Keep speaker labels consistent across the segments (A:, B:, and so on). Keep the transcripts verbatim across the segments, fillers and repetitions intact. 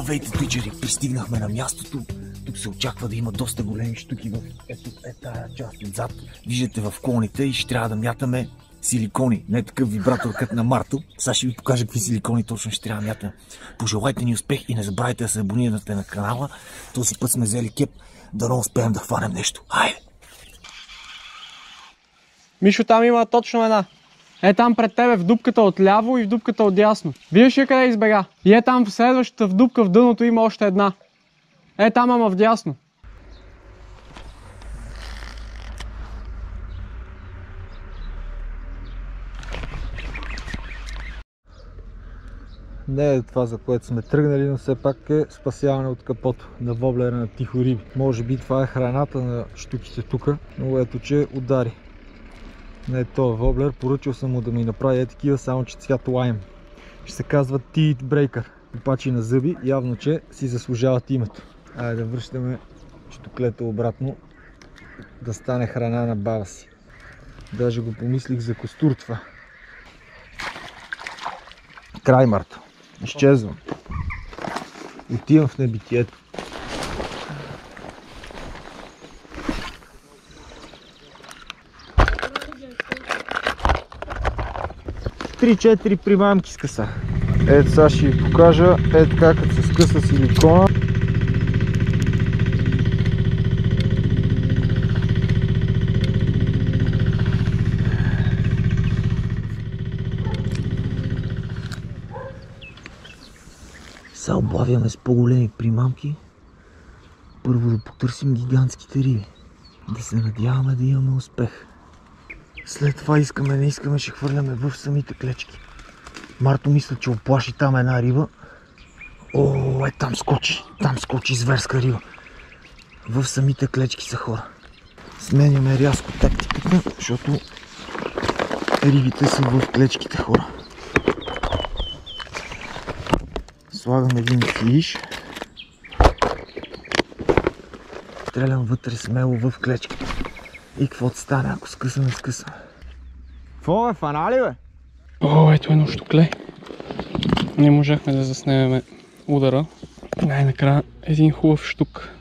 A: Здравейте, твичери! Пристигнахме на мястото. Тук се очаква да има доста големи щуки в ето е тая част отзад. Виждате в клоните и ще трябва да мятаме силикони. Не е такъв вибратор като на Марто. Сега ще ви покажа какви силикони точно ще трябва да мятаме. Пожелайте ни успех и не забравяйте да се абонирате на канала. Този път сме взели кеп, да не успеем да хванем нещо. Хайде!
B: Мишо, там има точно една. Е там пред тебе в дупката от ляво и в дупката от дясно. Виждаш ли къде избега? И е там в следващата в дупка в дъното има още една. Е там, ама в дясно.
C: Не е това, за което сме тръгнали, но все пак е спасяване от капото на воблера на тихо риби. Може би това е храната на щуките тук, но ето че удари. Не е този воблер, поръчал съм му да ми направи е такива, само че цвят лайм. Ще се казва Teeth Breaker. Пачи на зъби, явно че си заслужават името. Айде да връщаме щуклета обратно, да стане храна на баба си. Даже го помислих за костур това. Край, Марто. Изчезвам. Отивам в небитието. три-четири примамки скъса. Ето сега ще ви покажа, ето така като се скъса силикона.
A: Сега облавяме с по-големи примамки. Първо да потърсим гигантските риби. Да се надяваме да имаме успех. След това искаме, не искаме, ще хвърляме в самите клечки. Марто мисля, че оплаши там една риба. О, е там скочи, там скочи зверска риба. В самите клечки са, хора. Сменяме рязко тактиката, защото рибите са в клечките, хора. Слагам един фиш. Стрелям вътре смело в клечките. И каквото стане, ако скъсаме, скъсаме.
C: Какво бе, фана ли бе?
B: О, ето едно щукле. Не можахме да заснемем удара. Най-накрая един хубав щук.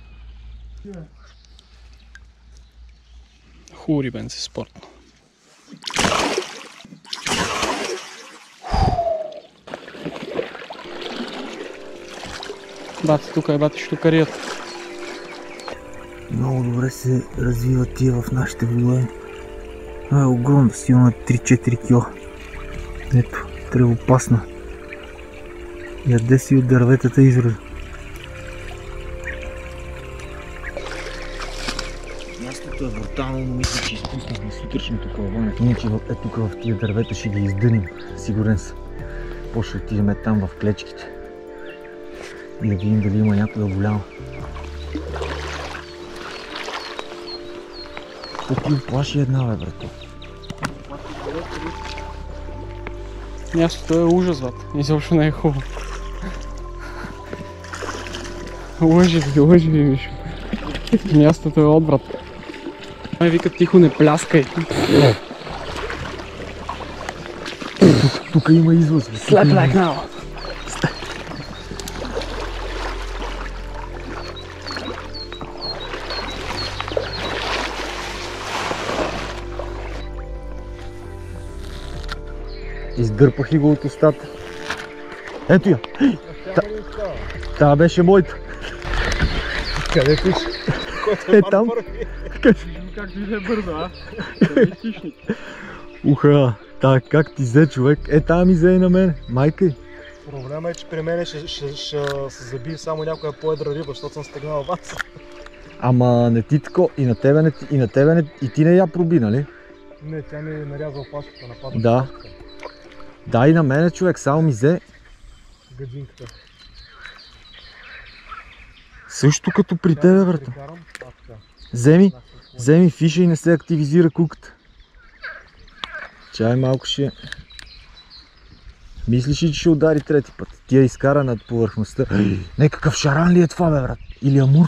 B: Хубаво рибенце спортно. Бати, тук е бати щукарият.
A: Много добре се развиват тия в нашите водоеми. Това е огромна, силна три-четири кило. Ето, тревопасна. Яде си от дърветата изрода. Мястото е брутално, но мисля, че изпуснахме сутрешното кълване. Ние, че е тук в тия дървета ще ги издъним, сигурен съм. После отидем там в клечките. И да видим дали има някоя голяма. Тук ти оплаши една, бе, брато.
B: Мястото е ужас, бат. Изобщо не е хубаво. Лъжи ви, лъжи ви, Мишо. Мястото е отврат. Ай, вика, тихо, не пляскай.
A: Тук има излъз.
B: Slap like now.
C: Издърпах ли го от устата? Ето я! Та, та беше моята. Къде пиш? Е там.
B: Как движа бързо, а? Хищник.
C: Уха, та как ти взе, човек? Е, тая ми взе и на мен. Майка й.
D: Проблема е, че при мен ще, ще, ще се забие само някоя по-едра риба, защото съм стегнал вас.
C: Ама не ти тако, и на тебе не, и на тебе не, и ти не я проби, нали?
D: Не, тя ми е нарязала пашката, нападна.
C: Да. Да, и на мене, човек, само ми взе.
D: Гадинката.
C: Също като при тебе, брата. Вземи, вземи фиша и не се активизира куката. Чай малко ще... Мислиш ли, че ще удари трети път? Тя изкара над повърхността. Некакъв шаран ли е това, бе, брат? Или амур?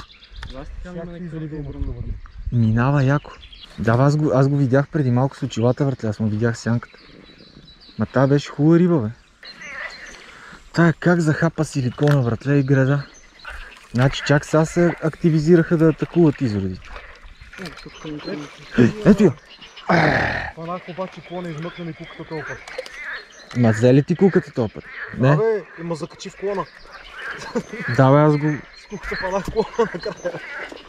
C: Минава яко. Да, аз го, аз го видях преди малко с очилата, въртля, аз му видях сянката. Ма та беше хубава риба, бе.
A: Тая как захапа силикона, братле, и града? Значи чак сега се активизираха да атакуват изродите. Ето я!
D: Фанах обаче клона и измъкна ми куката този път.
A: Ма взе ли ти куката този път? Не?
D: Абе, има закачи в клона.
A: Да, бе, аз го...
D: С куката фанах клона накрая.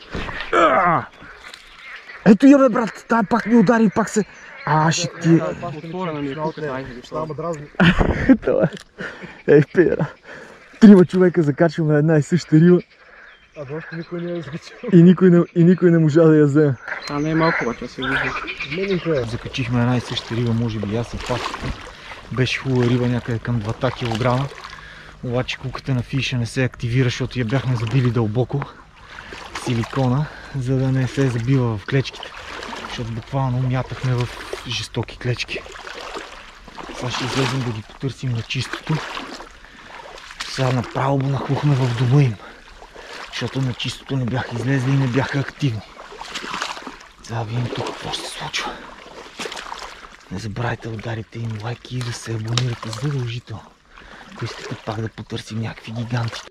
A: Ето я, бе, брат! Тая пак ми удари и пак се... А, ще ти...
B: Отворена ми е куката, айде ви
D: Ще ма дразни.
A: Това е. Ей, пера. Трима човека закачваме една и съща риба
D: А до още никой не е закачил.
A: и никой не, и никой не можа да я вземе.
B: Това не е малко, обаче се вижда.
D: Мениха.
A: Закачихме една и съща риба, може би аз и пак. Беше хубава риба някъде към два килограма. Обаче куката на фиша не се активира, защото я бяхме забили дълбоко силикона, за да не се забива в клечките. Защото буквално мятахме в жестоки клечки. Сега ще излезем да ги потърсим на чистото. Сега направо го нахлухме в дома им. Защото на чистото не бяха излезли и не бяха активни. Сега видим тук какво ще се случва. Не забравяйте да ударите им лайки и да се абонирате задължително. Ако искате пак да потърсим някакви гиганти.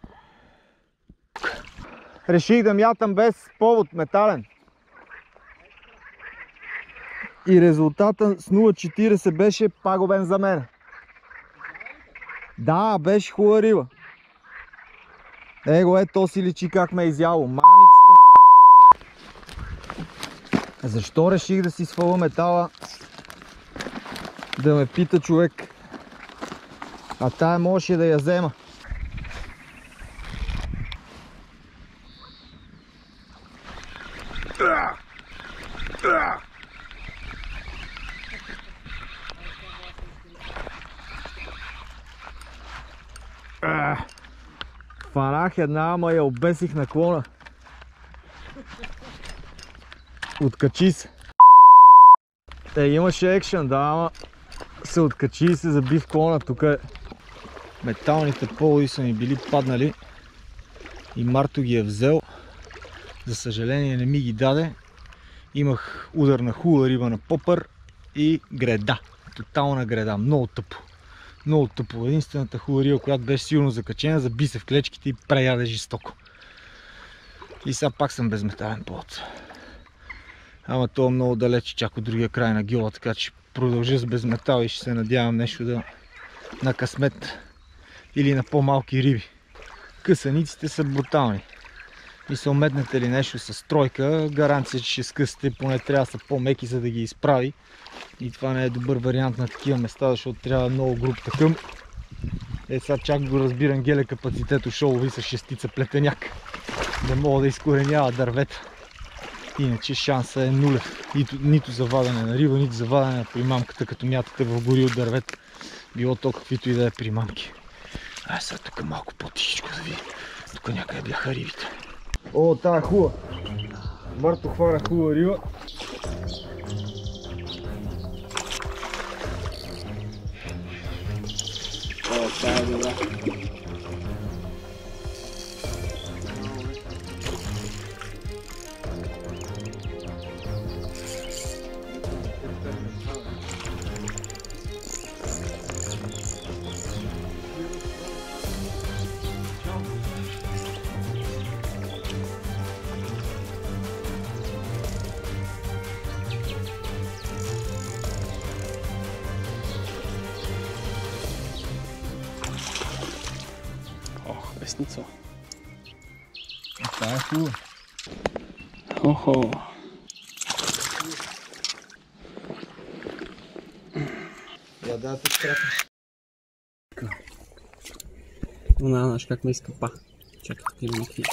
C: Реших да мятам без повод метален. И резултата с нула четиридесет беше пагубен за мен. Да, беше хубава риба. Его е, то си личи как ме е изяло. Мамицата. Защо реших да си сваля метала? Да ме пита човек. А тая можеше да я взема. Фанах една, ама я обесих на клона. Откачи се. Е, имаше екшен, да, ама се откачи и се заби в клона. Тук е. Металните полови са ми били паднали и Марто ги е взел. За съжаление не ми ги даде. Имах удар на хубава риба на попър и греда. Тотална греда. Много тъпо. Много тъпо. Единствената хубава риба, която беше силно закачена, заби се в клечките и преяде жестоко. И сега пак съм без метален повод. Ама то е много далече, чак от другия край на гьола, така че продължа с без метал и ще се надявам нещо да на късмет или на по-малки риби. Късаниците са брутални. И се ометнете ли нещо с тройка, гаранция, че ще скъсате, поне трябва да са по-меки, за да ги изправи. И това не е добър вариант на такива места, защото трябва много груб такъм. Е, сега чак го разбирам, геле капацитето шолови с шестица плетеняк. Да мога да изкоренява дървета. Иначе шанса е нулев. Нито, нито за вадене на риба, нито за вадене на примамката, като мятате в гори от дървета. Било то каквито и да е примамки. Ай, сега тук малко по-тихичко да видим. Тук някъде бяха рибите. О, тая е хубава. Марто хвана хубава риба.
B: О, тая е добра. Ох, вестница.
C: Това е хубава.
B: Охо.
C: Я да те страхнеш.
B: Она, знаеш как ме изкъпа. Чакай, тук има някакви.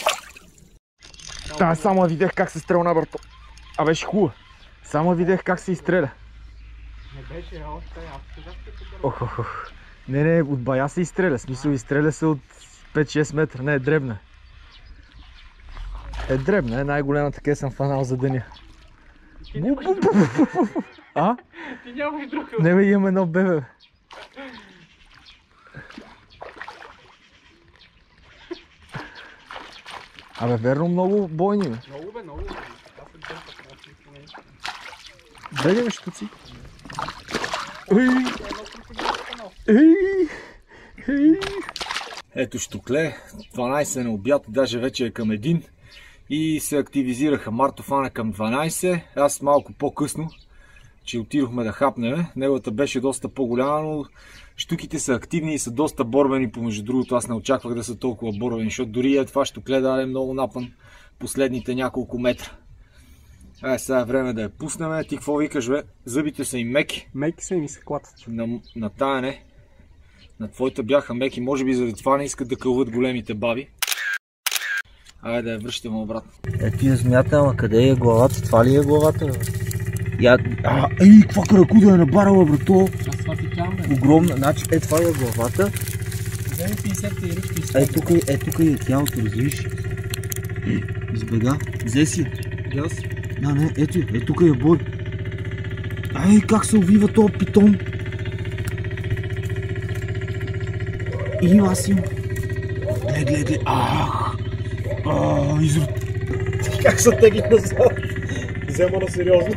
C: Та, само видях как се стрелна, брато. А беше хубава. Само видях как се изстреля.
D: Не беше още, аз казах тук.
C: Ох, ох, ох. Не, не, от бая се изстреля. Смисъл, изстреля се от пет-шест метра. Не, е дребна. Е дребна, е най-голямата къде съм фанал за деня. А?
B: Ти нямаш друго.
C: Не бе, имам едно бебе. Абе, верно много бойни, бе.
B: Много бе, много бе.
C: Бега, бе, щуци. Ей! Ей! Ето щукле, дванайсет на обяд, даже вече е към един. И се активизираха. Марто фана към дванайсет, аз малко по-късно, че отидохме да хапнем. Неговата беше доста по-голяма, но щуките са активни и са доста борбени, помежду другото аз не очаквах да са толкова борбени, защото дори е това щукле даде много напън последните няколко метра. Ай, сега е време да я пуснем. Ти какво викаш, бе? Зъбите са им меки.
B: Меки са и ми се клатят.
C: На, на тая не. На твоите бяха меки, може би заради това не искат да кълват големите баби. Айде да я връщаме обратно.
A: Ето я змията, ама къде е главата? Това ли е главата? Я... А, ей, каква каракуда е набарала, брато!
B: Аз това ти кам, бе.
A: Огромна, значи е това е главата.
B: Вземи пинсетка и ръчка и
A: Е, тук е, е, тук е тялото, разбираш? Е, избега. Взе си.
B: Гъс.
A: А, не, ето я, е, тук е бой. Ай, как се увива този питон. И аз им. Гледай, гледай, гледай. Ах! Ах, изрод.
D: Как се тегли назад? Взема на сериозно.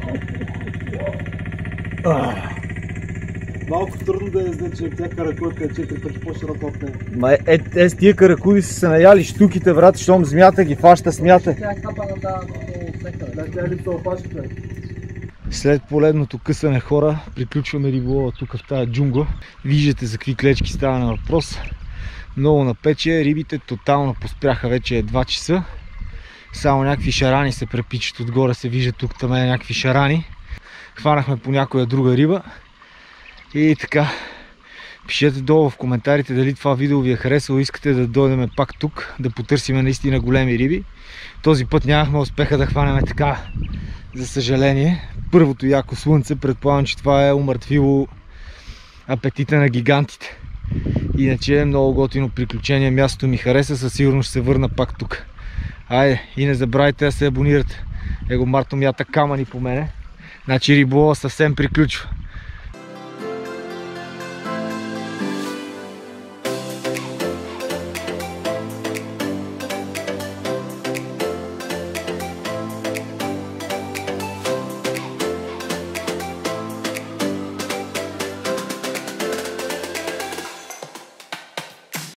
D: Малко трудно да е, че тя каракулка е четири пъти по-широка от нея.
A: Ма е, е, е, с тия каракуди са се наяли штуките, брат, щом змията ги фаща, смята.
B: Тя е капа на тази отсека.
D: Да, тя е липса опашка.
C: След поледното късане, хора, приключваме риболова тук в тази джунгла. Виждате за какви клечки става на въпрос. Много напече, рибите тотално поспряха, вече е два часа. Само някакви шарани се препичат отгоре, се виждат тук там е някакви шарани. Хванахме по някоя друга риба. И така, пишете долу в коментарите дали това видео ви е харесало, искате да дойдем пак тук, да потърсим наистина големи риби. Този път нямахме успеха да хванем така, за съжаление. Първото яко слънце, предполагам, че това е умъртвило апетита на гигантите. Иначе е много готино приключение, мястото ми хареса, със сигурност ще се върна пак тук. Айде, и не забравяйте да се абонирате. Его Марто мята камъни по мене. Значи риболова съвсем приключва.